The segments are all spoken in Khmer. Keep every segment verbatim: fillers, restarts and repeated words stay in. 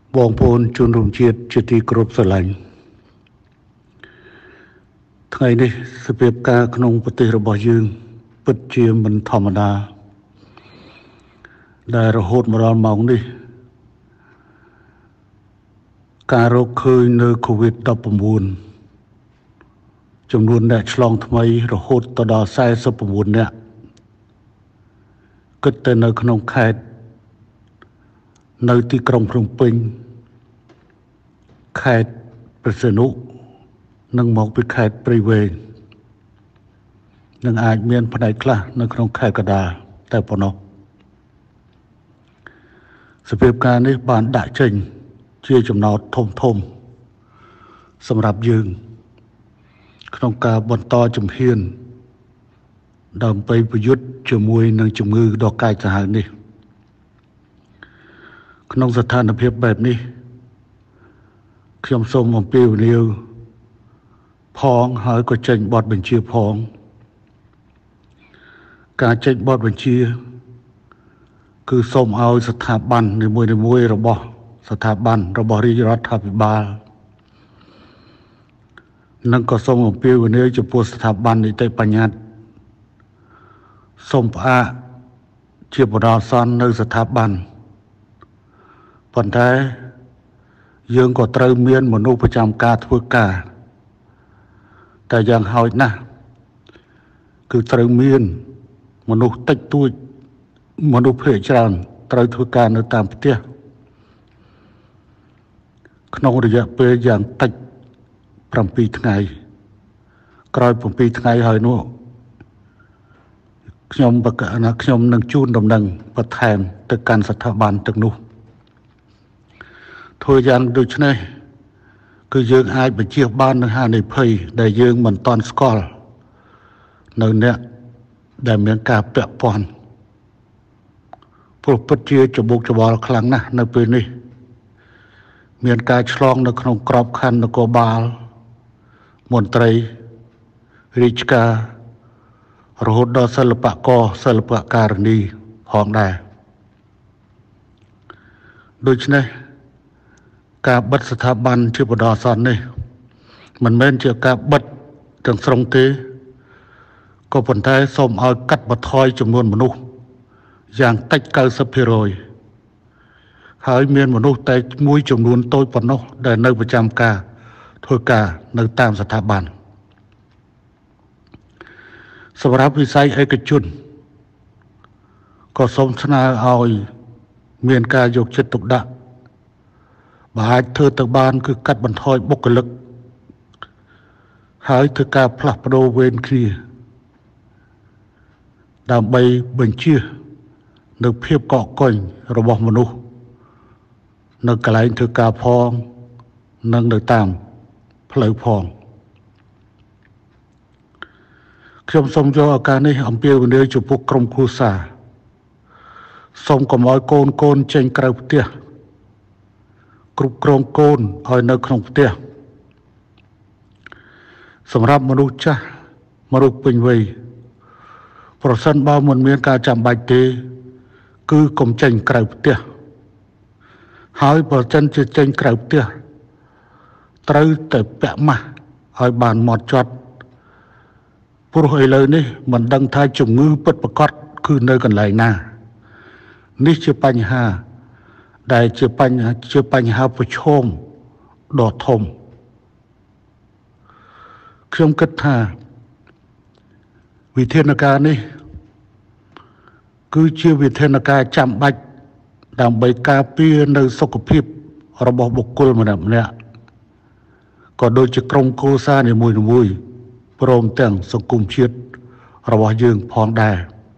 បងប្អូនជនរួមជាតិជាទីគោរពស្រឡាញ់ថ្ងៃនេះសភាពការក្នុងប្រទេសរបស់យើងពិតជាមិនធម្មតាដែលរហូតមកដល់ម៉ោងនេះការរកឃើញនៅ កូវីដ ដប់ប្រាំបួន ចំនួនអ្នកឆ្លងថ្មីរហូតទៅដល់ សែសិបប្រាំបួន នាក់គិតតែនៅក្នុងខេត្តនៅទីក្រុងភ្នំពេញខេត្តព្រះសីហនុនិងមកពីខេត្តព្រៃវែងនឹងអាចមានផ្នែកខ្លះនៅក្នុងខេត្តកណ្ដាលតែប៉ុណ្ណោះសភាពការនេះបានដាក់ចេញជាចំណោទធំធំសម្រាប់យើងក្នុងការបន្តជំហានដើម្បីប្រយុទ្ធជាមួយនឹងជំងឺដ៏កាចសាហាវនេះក្នុងស្ថានភាពបែបនេះខ្ញុំសូមអំពាវនាវផងហើយក៏ចេញបទបញ្ជាផងការចេញបទបញ្ជាគឺសូមឲ្យស្ថាប័ននីមួយៗរបស់ស្ថាប័នរបស់រាជរដ្ឋាភិបាលនិងក៏សូមអំពាវនាវចំពោះស្ថាប័ននីតិបញ្ញត្តិសូមផ្អាកជាបណ្ដោះអាសន្ននៅស្ថាប័នប៉ុន្តែយើងក៏ត្រូវមានមនុស្សប្រចាំការធ្វើការតែយ៉ាងហោចណាស់គឺត្រូវមានមនុស្សតិចតួចមនុស្សភាគច្រើនត្រូវធ្វើការនៅតាមផ្ទះក្នុងរយៈពេលយ៉ាងតិចប្រាំពីរថ្ងៃក្រោយប្រាំពីរថ្ងៃហើយនោះខ្ញុំបកណាខ្ញុំនឹងជូនដំណឹងបន្ថែមទៅកាន់ស្ថាប័នទាំងនោះធ្វើយ៉ាងដូចនេះគឺយើងអាចបញ្ជៀសបាននឹងហានិភ័យដែលយើងមិនទាន់ស្គាល់នៅអ្នកដែលមានការពាក់ព័ន្ធព្រោះពិតជាច្បុកច្បល់ខ្លាំងណាស់នៅពេលនេះមានការឆ្លងនៅក្នុងក្របខ័ណ្ឌនគរបាលមន្ត្រីរាជការរហូតដល់សិល្បករសិល្បករនីផងដែរដូច្នេះការបិទស្ថាប័នជាបណ្ដោះអាសន្ននេះមិនមែនជាការបិទទាំងស្រុងទេក៏ប៉ុន្តែសូមឲ្យកាត់បន្ថយចំនួនមនុស្សយ៉ាងតិច 九十ភាគរយ ហើយមានមនុស្សតែមួយចំនួនតូចប៉ុណ្ណោះដែលនៅប្រចាំការធ្វើការនៅតាមស្ថាប័នសម្រាប់វិស័យឯកជនក៏សូមស្នើឲ្យមានការយកចិត្តទុកដាក់បើអាចធ្វើទៅបានគឺកាត់បន្ថយបុគ្គលិកហើយធ្វើការផ្លាស់ប្ដូរវេនគ្នាដើម្បីបញ្ជៀសនៅភាពកកកុញរបស់មនុស្សនៅកន្លែងធ្វើការផងនិងនៅតាមផ្លូវផងខ្ញុំសូមយកឱកាសនេះអំពាវនាវចំពោះក្រុមគ្រួសារសូមកុំឲ្យកូនកូនចេញក្រៅផ្ទះគ្រប់គ្រងកូនឲ្យនៅក្នុងផ្ទះសម្រាប់មនុស្សចាស់មនុស្សពេញវ័យប្រសិនបើមិនមានការចាំបាច់ទេគឺកុំចេញក្រៅផ្ទះហើយបើចិនជាចេញក្រៅផ្ទះត្រូវតែពាក់ម៉ាស់ឲ្យបានហ្មត់ចត់ព្រោះឥឡូវនេះមិនដឹងថាជំងឺពិតប្រាកដគឺនៅកន្លែងណានេះជាបញ្ហាដែលជាបញ្ហាជាបញ្ហាប្រឈមដ៏ធំខ្ញុំគិតថាវិធានការនេះគឺជាវិធានការចាំបាច់ដើម្បីការពារនៅសុខភាពរបស់បុគ្គលម្នាក់ម្នាក់ក៏ដូចជាក្រុមគ្រួសារនីមួយៗព្រមទាំងសង្គមជាតិរបស់យើងផងដែរ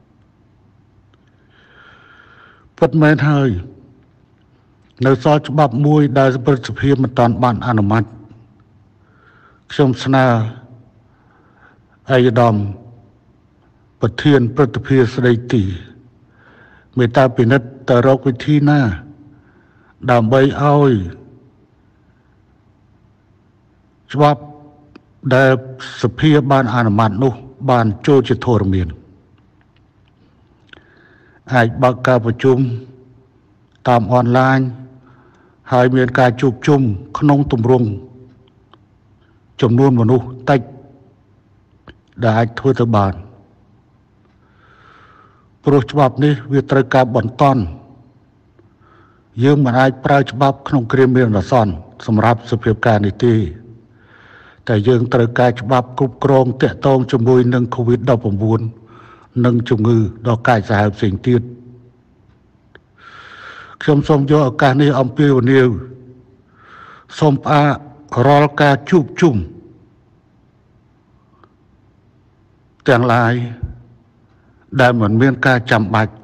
ពិតមែនហើយនៅសល់ច្បាប់មួយដែលប្រសិទ្ធភាពមិនតាន់បានអនុម័តខ្ញុំស្នើឯកឧត្តមប្រធានព្រឹទ្ធសភាស្ដីទីមេត្តាពិនិត្យទៅរកវិធីណាដើម្បីឲ្យច្បាប់ដែលសភាបានអនុម័តនោះបានចូលជាធរមានអាចបើកការប្រជុំតាមអនឡាញហើយមានការជួបជុំក្នុងទម្រង់ចំនួនមនុស្សតិចដែលអាចធ្វើទៅបានព្រោះច្បាប់នេះវាត្រូវការបន្តន់យើងមិនអាចប្រើច្បាប់ក្នុងគ្រាមានអាសន្នសម្រាប់សភាពការនេះទេតែយើងត្រូវការច្បាប់គ្រប់គ្រងតាក់ទងជាមួយនឹង កូវីដ ដប់ប្រាំបួន និងជំងឺដ៏កាចសាហាវផ្សេងទៀតខ្ញុំសូមយកឱកាសនេះអំពាវនាវសូមផ្អាករាល់ការជួបជុំទាំងឡាយដែលមិនមានការចាំបាច់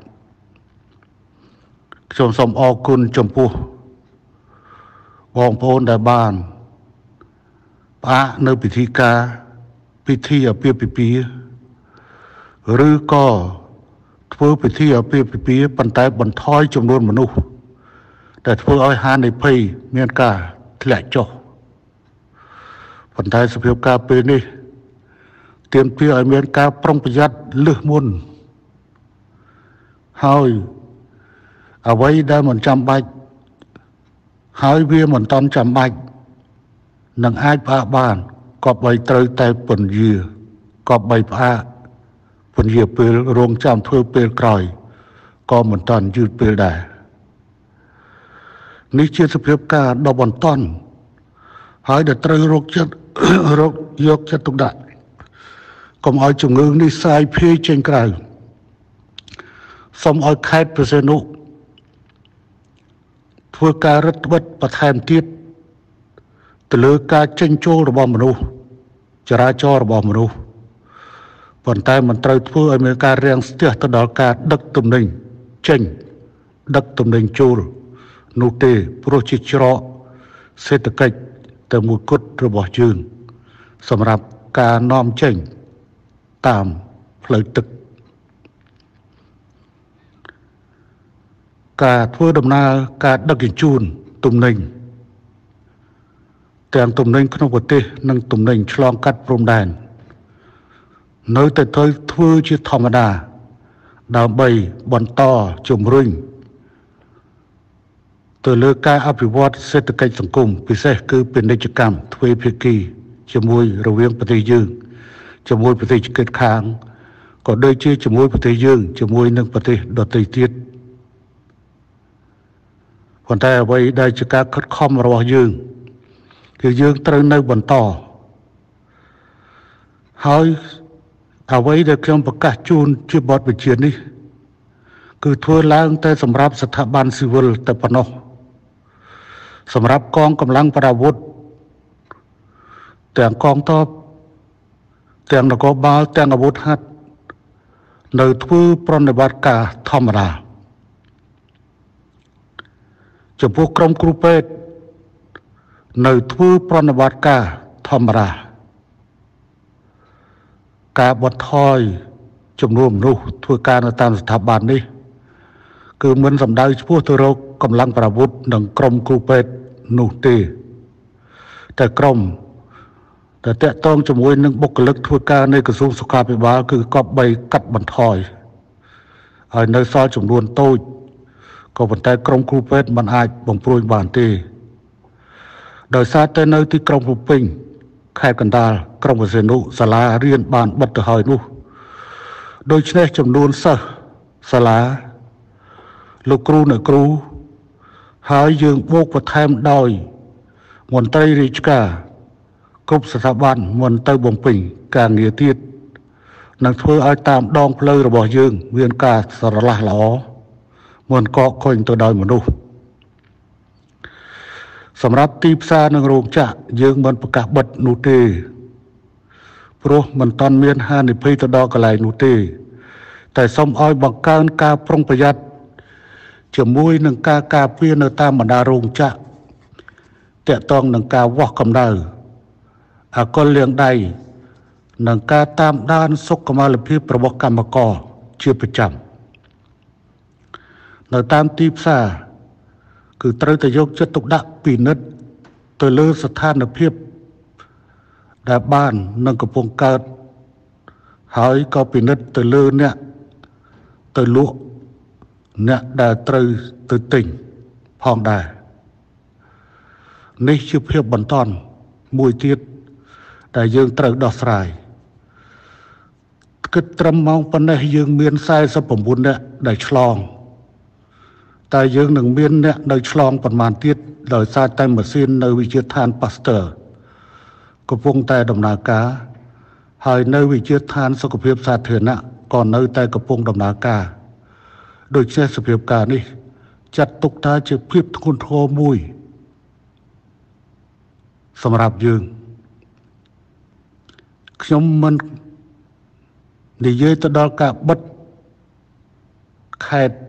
ខ្ញុំសូមអរគុណចំពោះបងប្អូនដែលបានផ្អាកនៅពិធីការពិធីអាពាហ៍ពិពាហ៍ឬក៏ធ្វើពិធីអាពាហ៍ពិពាហ៍ប៉ុន្តែបន្ថយចំនួនមនុស្សដែលធ្វើឲ្យហានិភ័យមានការធ្លាក់ចុះប៉ុន្តែសភាពការពេលនេះទាមទារឲ្យមានការប្រុងប្រយ័ត្នលើសមុនហើយអ្វីដែលមិនចាំបាច់ហើយវាមិនតាន់ចាំបាច់នឹងអាចផ្អាកបានក៏បីត្រូវតែពន្យាក៏បីផ្អាកពន្យាពេលរងចាំធ្វើពេលក្រោយក៏មិនតាន់យឺតពេលដែរនេះជាសភាពការដ៏បន្ទាន់ហើយដែលត្រូវរកចិត្តរកយកចិត្តទុកដាក់កុំឲ្យជំងឺនេះសាយភាយចេញក្រៅសូមឲ្យខេត្តព្រះសីហនុធ្វើការរឹតបន្តឹងបន្ថែមទៀតទៅលើការចេញចូលរបស់មនុស្សចរាចរណ៍របស់មនុស្សប៉ុន្តែមិនត្រូវធ្វើឲ្យមានការរាំងស្ទះទៅដល់ការដឹកទំនិញចេញដឹកទំនិញចូលនោះទេព្រោះជាច្រកសេដ្ឋកិច្ចតែមួយគត់របស់យើងសម្រាប់ការនាំចេញតាមផ្លូវទឹកការធ្វើដំណើរការដឹកជញ្ជូនទំនិញទាំងទំនិញក្នុងប្រទេសនិងទំនិញឆ្លងកាត់ព្រំដែននៅតែត្រូវធ្វើជាធម្មតាដើម្បីបន្តជំរុញទៅលើការអភិវឌ្ឍសេដ្ឋកិច្ចសង្គមពិសេសគឺពាណិជ្ជកម្មទ្វេភាគីជាមួយរវាងប្រទេសយើងជាមួយប្រទេសជិតខាងក៏ដូចជាជាមួយប្រទេសយើងជាមួយនឹងប្រទេសដទៃទៀតប៉ុន្តែអ្វីដែលជាការខិតខំរបស់យើងគឺយើងត្រូវនៅបន្តហើយអ្វីដែលខ្ញុំប្រកាសជូនជាបទបញ្ជានេះគឺធ្វើឡើងតែសម្រាប់ស្ថាប័នស៊ីវិលតែប៉ុណ្ណោះសម្រាប់កងកម្លាំងប្រដាប់អាវុធទាំងកងទ័ពទាំងនគរបាលទាំងអាវុធហត្ថនៅធ្វើប្រតិបត្តិការធម្មតាចំពោះក្រុមគ្រូពេទ្យនៅធ្វើប្រតិបត្តិការធម្មតាការបត់ថយចំនួនមនុស្សធ្វើការនៅតាមស្ថាប័ននេះគឺមិនសំដៅឆ្ពោះទៅរកកម្លាំងប្រដាប់អាវុធនិងក្រុមគ្រូពេទ្យនោះទេតែក្រុមតែតកតងជាមួយនឹងបុគ្គលិកធ្វើការในក្រសួងសុខាភិបាលគឺគប្បីកាត់បន្ថយហើយនៅសល់ចំនួនតូចក៏ប៉ុន្តែក្រុមគ្រូពេទ្យមិនអាចបំព្រួយបានទេដោយសារតែនៅទីក្រុងភ្នំពេញខេត្តកណ្ដាលក្រុងព្រះសីហនុសាលារៀនបានបិទទៅហើយនោះដូច្នេះចំនួនសិស្សសាលាលោកគ្រូអ្នកគ្រូហើយយើងបូកបន្ថែមដោយមន្ត្រីរាជការគ្រប់ស្ថាប័នមិនទៅបំពេញការងារទៀតនឹងធ្វើឲ្យតាមដងផ្លូវរបស់យើងមានការស្រឡះល្អមិនកកកុញទៅដោយមនុស្សសម្រាប់ទីផ្សារនិងរោងចក្រយើងមិនប្រកាសបិទនោះទេព្រោះមិនតាន់មានហានិភ័យទៅដល់កន្លែងនោះទេតែសូមឲ្យបង្កើនការប្រុងប្រយ័ត្នជាមួយនឹងការការពារនៅតាមបណ្ដារោងចក្រតាក់ទងនឹងការវាស់កម្ដៅអាកុលលាងដៃនិងការតាមដានសុខុមាលភាពរបស់កម្មករជាប្រចាំនៅតាមទីផ្សារគឺត្រូវតែយកចិត្តទុកដាក់ពិនិត្យទៅលើស្ថានភាពដែលបាននឹងកំពុងកើតហើយក៏ពិនិត្យទៅលើអ្នកទៅលក់អ្នកដែលត្រូវទៅទិញផងដែរនេះជាភាពបន្តមួយទៀតដែលយើងត្រូវដោះស្រាយគិតត្រឹមម៉ោងប៉ុណ្ណេះយើងមានสี่สิบเก้าនាក់ដែលឆ្លងតែយើងនឹងមានអ្នកនៅឆ្លងប្រមាណទៀតដោយសារតែម៉ាស៊ីននៅវិទ្យាស្ថាន Pasteur កំពុងតែដំណើរការហើយនៅវិទ្យាស្ថានសុខភាពសាធារណៈក៏នៅតែកំពុងដំណើរការដូច្នេះសភាពការនេះចាត់ទុកថាជាភាពធ្ងន់ធ្ងរមួយសម្រាប់យើងខ្ញុំមិននិយាយទៅដល់ការបិទខេត្ត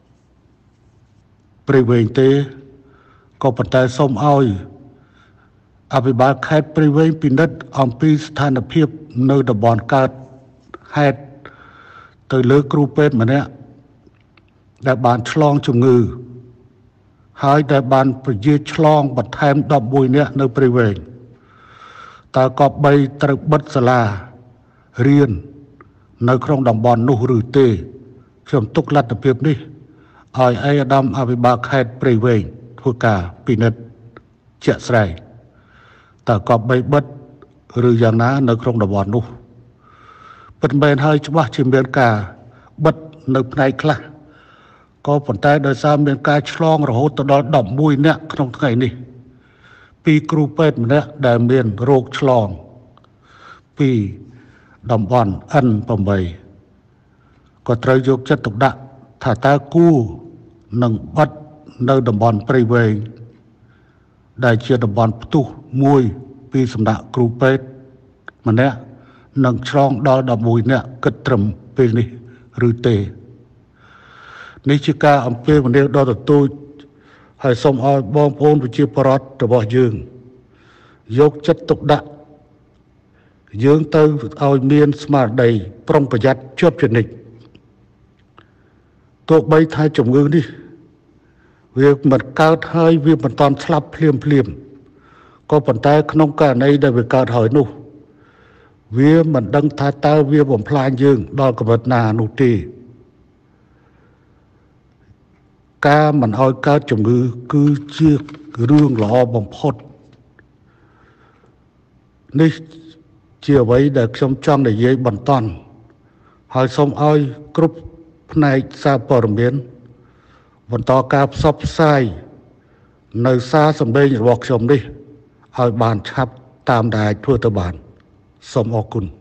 ព្រៃវែងទេក៏ប៉ុន្តែសូមឲ្យអភិបាលខេត្តព្រៃវែងពិនិត្យអំពីស្ថានភាពនៅតំបន់កើតហេតុទៅលើគ្រូពេទ្យម្នាក់ដែលបានឆ្លងជំងឺហើយដែលបានពជាឆ្លងបន្ថែមដប់មួយនាក់នៅព្រៃវែងតើក៏បីត្រូវបិទសាលារៀននៅក្នុងតំបន់នោះឬទេខ្ញុំទុកលទ្ធភាពនេះឲ្យឯកឧត្តមអភិបាលខេត្តព្រៃវែងធ្វើការពិនិត្យជាក់ស្ដែងតើក៏បីបិទឬយ៉ាងណានៅក្នុងតំបន់នោះពិតមែនហើយច្បាស់ជាមានការបិទនៅផ្នែកខ្លះក៏ប៉ុន្តែដោយសារមានការឆ្លងរហូតទៅដល់ដប់មួយនាក់ក្នុងថ្ងៃនេះពីគ្រូពេទ្យម្នាក់ដែលមានរោគឆ្លងពីតំបន់ N eight ក៏ត្រូវយកចិត្តទុកដាក់ថាតើគួរនឹងបិទនៅតំបន់ព្រៃវែងដែលជាតំបន់ផ្ទុះមួយពីសំណាក់គ្រូពេទ្យម្នាក់នឹងឆ្លងដល់ដប់មួយនាក់គិតត្រឹមពេលនេះឬទេនេះជាការអំពាវនាវដល់ទទូចហើយសូមឲ្យបងប្អូនប្រជាពលរដ្ឋរបស់យើងយកចិត្តទុកដាក់យើងទៅឲ្យមានស្មារតីប្រុងប្រយ័ត្នជាប់ជានិច្ចទោះបីថាជំងឺនេះវាមិនកើតហើយវាមិនតាន់ស្លាប់ភ្លាមភ្លាមក៏ប៉ុន្តែក្នុងករណីដែលវាកើតហើយនោះវាមិនដឹងថាតើវាបំផ្លាញយើងដល់កម្រិតណានោះទេការមិនឲ្យកើតជំងឺគឺជារឿងល្អបំផុតនេះជាអ្វីដែលខ្ញុំចង់និយាយបន្តហើយសូមឲ្យគ្រប់ផ្នែកសារព័ត៌មានបន្តការផ្សព្វផ្សាយនៅសារសម្លេងរបស់ខ្ញុំនេះឲ្យបានឆាប់តាមដែលធ្វើទៅបានសូមអរគុណ